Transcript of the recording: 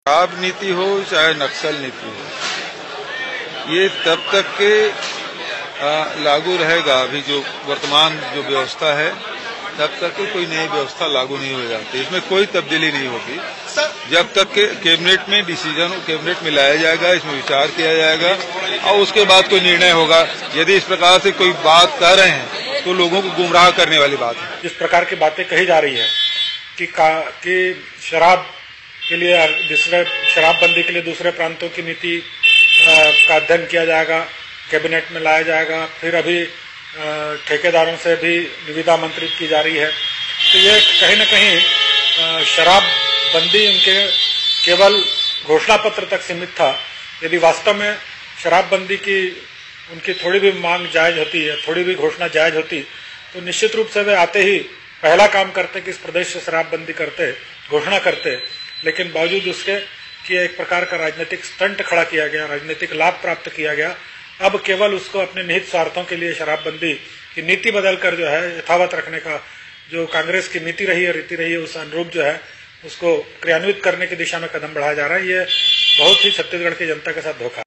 शराब नीति हो चाहे नक्सल नीति हो, ये तब तक के लागू रहेगा। अभी जो वर्तमान जो व्यवस्था है तब तक के कोई नई व्यवस्था लागू नहीं हो जाती, इसमें कोई तब्दीली नहीं होगी जब तक के कैबिनेट में डिसीजन कैबिनेट में लाया जाएगा, इसमें विचार किया जाएगा और उसके बाद कोई निर्णय होगा। यदि इस प्रकार से कोई बात कर रहे हैं तो लोगों को गुमराह करने वाली बात है। जिस प्रकार की बातें कही जा रही है कि शराब के लिए शराबबंदी के लिए दूसरे प्रांतों की नीति का अध्ययन किया जाएगा, कैबिनेट में लाया जाएगा, फिर अभी ठेकेदारों से भी निविदा आमंत्रित की जा रही है। तो ये कहीं न कहीं शराबबंदी उनके केवल घोषणा पत्र तक सीमित था। यदि वास्तव में शराबबंदी की उनकी थोड़ी भी मांग जायज होती है, थोड़ी भी घोषणा जायज होती, तो निश्चित रूप से वे आते ही पहला काम करते कि इस प्रदेश से शराबबंदी करते, घोषणा करते। लेकिन बावजूद उसके कि एक प्रकार का राजनीतिक स्टंट खड़ा किया गया, राजनीतिक लाभ प्राप्त किया गया। अब केवल उसको अपने निहित स्वार्थों के लिए शराबबंदी की नीति बदलकर जो है यथावत रखने का जो कांग्रेस की नीति रही है, रीति रही है, उस अनुरूप जो है उसको क्रियान्वित करने की दिशा में कदम बढ़ाया जा रहा है। ये बहुत ही छत्तीसगढ़ की जनता के साथ धोखा है।